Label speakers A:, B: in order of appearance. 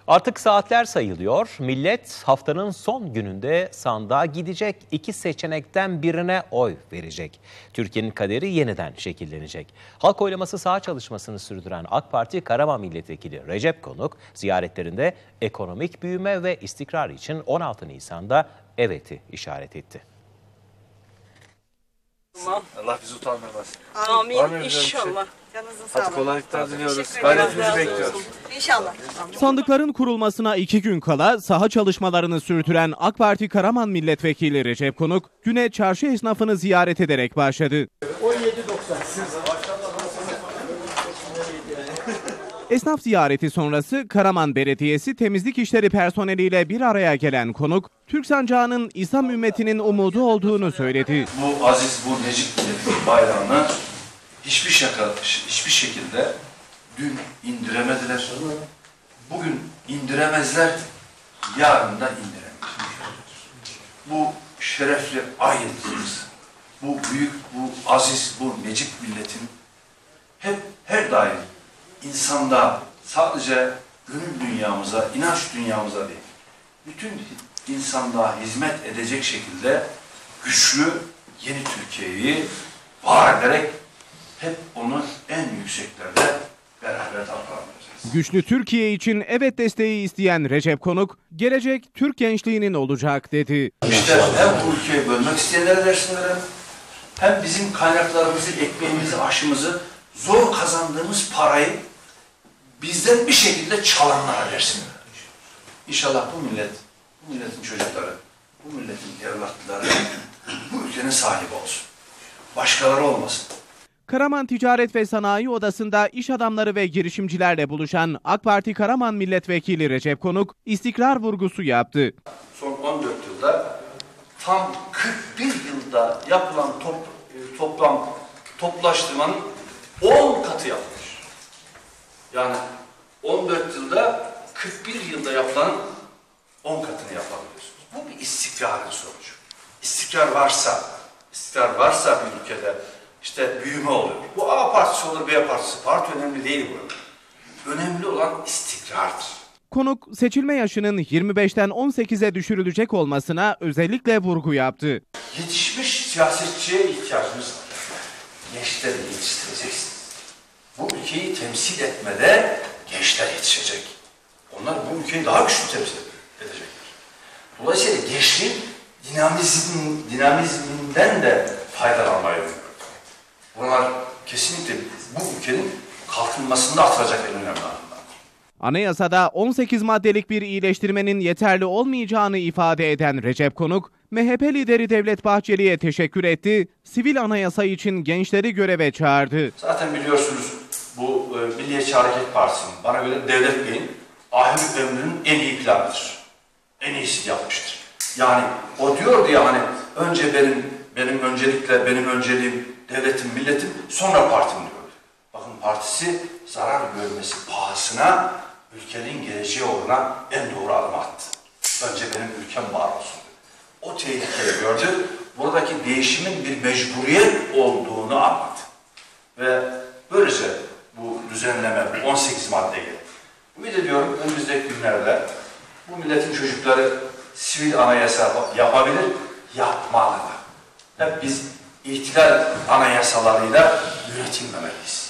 A: Artık saatler sayılıyor. Millet haftanın son gününde sandığa gidecek. 2 seçenekten birine oy verecek. Türkiye'nin kaderi yeniden şekillenecek. Halk oylaması saha çalışmasını sürdüren AK Parti Karaman Milletvekili Recep Konuk ziyaretlerinde ekonomik büyüme ve istikrar için 16 Nisan'da evet'i işaret etti.
B: Allah bizi utandırmasın.
C: Amin inşallah. Canınızın sağlığı.
B: Hadi kolaylıklar diliyoruz. Gayretinizi bekliyoruz.
C: İnşallah.
D: Sandıkların kurulmasına 2 gün kala saha çalışmalarını sürdüren AK Parti Karaman Milletvekili Recep Konuk, güne çarşı esnafını ziyaret ederek başladı. 17.90. Esnaf ziyareti sonrası Karaman Belediyesi temizlik işleri personeliyle bir araya gelen Konuk, Türk sancağının İslam ümmetinin umudu olduğunu söyledi.
E: Bu aziz, bu necip bayrağını hiçbir şekilde dün indiremediler. Bugün indiremezler, yarın da indiremezler. Bu şerefli ay yıldızımız, bu büyük, bu aziz, bu necip milletin her daim insanda sadece gönül dünyamıza, inanç dünyamıza değil, bütün insanlığa hizmet edecek şekilde güçlü yeni Türkiye'yi var ederek hep onu en yükseklerde beraber davranacağız.
D: Güçlü Türkiye için evet desteği isteyen Recep Konuk, gelecek Türk gençliğinin olacak dedi.
E: İşte hem bu ülkeyi bölmek isteyenlere dersin verelim, hem bizim kaynaklarımızı, ekmeğimizi, aşımızı, zor kazandığımız parayı bizden bir şekilde çalanlara dersin verelim. İnşallah bu milletin çocukları, bu milletin evlatları bu ülkenin sahibi olsun. Başkaları olmasın.
D: Karaman Ticaret ve Sanayi Odası'nda iş adamları ve girişimcilerle buluşan AK Parti Karaman Milletvekili Recep Konuk, istikrar vurgusu yaptı.
E: Son 14 yılda tam 41 yılda yapılan toplaştırmanın 10 katı yapmış. Yani 14 yılda 41 yılda yapılan 10 katını yapabiliyorsunuz. Bu bir istikrarın sonucu. İstikrar varsa bir ülkede işte büyüme oluyor. Bu A partisi olur, B partisi. Parti önemli değil burada. Önemli olan istikrardır.
D: Konuk, seçilme yaşının 25'ten 18'e düşürülecek olmasına özellikle vurgu yaptı.
E: Yetişmiş siyasetçiye ihtiyacımız var. Gençleri yetiştireceksiniz. Bu ülkeyi temsil etmede gençler yetişecek. Onlar bu ülkeyi daha güçlü temsil edecekler. Dolayısıyla gençliğin dinamizminden de faydalanmayı umuyorum. Bunlar kesinlikle bu ülkenin kalkınmasında atılacak en önemli adımlar.
D: Anayasada 18 maddelik bir iyileştirmenin yeterli olmayacağını ifade eden Recep Konuk, MHP lideri Devlet Bahçeli'ye teşekkür etti, sivil anayasa için gençleri göreve çağırdı.
E: Zaten biliyorsunuz bu Milliyetçi Hareket Partisi'nin, bana göre Devlet Bey'in ahir ömrünün en iyi planıdır. En iyisini yapmıştır. Yani o diyordu ya hani önce benim önceliğim devletim, milletim, sonra partim diyordu. Bakın partisi zarar görmesi pahasına ülkenin geleceği uğruna en doğru adım attı. Önce benim ülkem var olsun. O tehlikeyi gördü. Buradaki değişimin bir mecburiyet olduğunu anladı. Ve böylece bu düzenleme, bu 18 madde geldi. Ümit ediyorum önümüzdeki günlerde bu milletin çocukları sivil anayasa yapabilir, yapmalı da. Hep biz ihtilal anayasalarıyla yönetilmemeliyiz.